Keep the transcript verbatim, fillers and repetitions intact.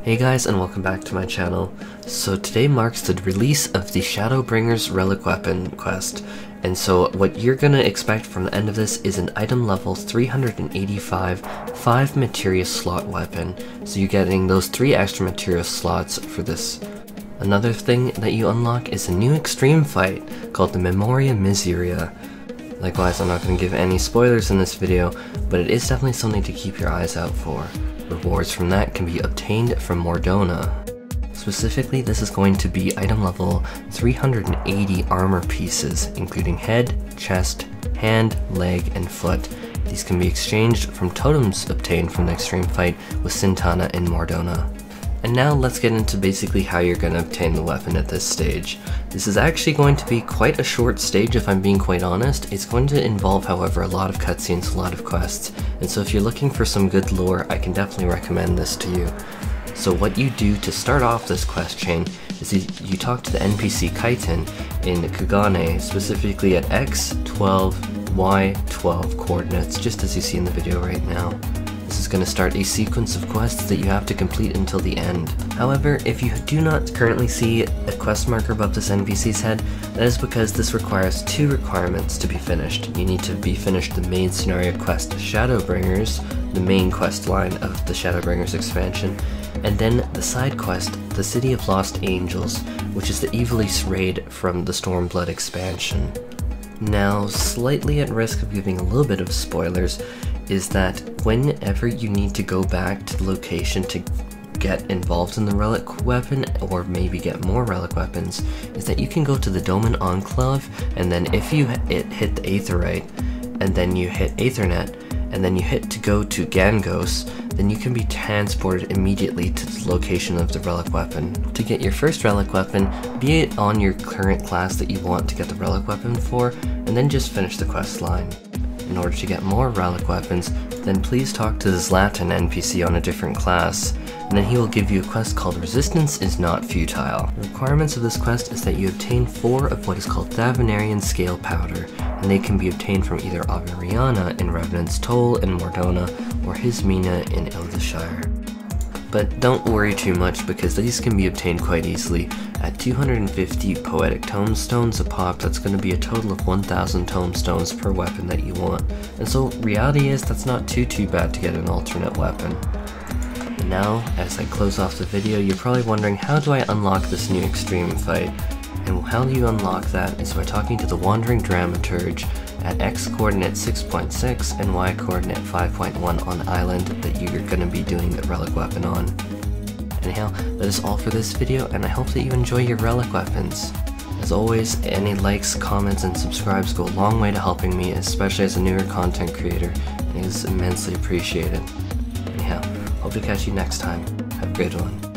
Hey guys, and welcome back to my channel. So today marks the release of the Shadowbringers Relic weapon quest, and so what you're gonna expect from the end of this is an item level three hundred eighty-five five materia slot weapon. So you're getting those three extra materia slots for this. Another thing that you unlock is a new extreme fight called the Memoria Miseria. Likewise, I'm not going to give any spoilers in this video, but it is definitely something to keep your eyes out for. Rewards from that can be obtained from Mordona. Specifically, this is going to be item level three hundred eighty armor pieces, including head, chest, hand, leg, and foot. These can be exchanged from totems obtained from the extreme fight with Sintana in Mordona. And now let's get into basically how you're going to obtain the weapon at this stage. This is actually going to be quite a short stage if I'm being quite honest. It's going to involve, however, a lot of cutscenes, a lot of quests, and so if you're looking for some good lore, I can definitely recommend this to you. So what you do to start off this quest chain is you, you talk to the N P C Kaiten in Kugane, specifically at X twelve, Y twelve coordinates, just as you see in the video right now. This is going to start a sequence of quests that you have to complete until the end. However, if you do not currently see a quest marker above this N P C's head, that is because this requires two requirements to be finished. You need to be finished the main scenario quest Shadowbringers, the main quest line of the Shadowbringers expansion, and then the side quest, the City of Lost Angels, which is the Evyx raid from the Stormblood expansion. Now, slightly at risk of giving a little bit of spoilers, is that whenever you need to go back to the location to get involved in the relic weapon, or maybe get more relic weapons, is that you can go to the Doman Enclave, and then if you hit, hit the Aetherite, and then you hit Aethernet, and then you hit to go to Gangos, then you can be transported immediately to the location of the relic weapon. To get your first relic weapon, be it on your current class that you want to get the relic weapon for, and then just finish the quest line. In order to get more relic weapons, then please talk to the Zlatan N P C on a different class, and then he will give you a quest called Resistance is Not Futile. The requirements of this quest is that you obtain four of what is called Thavenarian Scale Powder, and they can be obtained from either Averiana in Revenant's Toll in Mordona, or Hismina in Ildeshire. But don't worry too much, because these can be obtained quite easily. At two hundred fifty poetic tomestones a pop, that's going to be a total of one thousand tomestones per weapon that you want. And so reality is that's not too too bad to get an alternate weapon. And now, as I close off the video, you're probably wondering, how do I unlock this new extreme fight? And how do you unlock that is by talking to the Wandering Dramaturge at X coordinate six point six and Y coordinate five point one on the island that you're going to be doing the relic weapon on. Anyhow, that is all for this video, and I hope that you enjoy your relic weapons. As always, any likes, comments, and subscribes go a long way to helping me, especially as a newer content creator, and it is immensely appreciated. Anyhow, hope to catch you next time. Have a great one.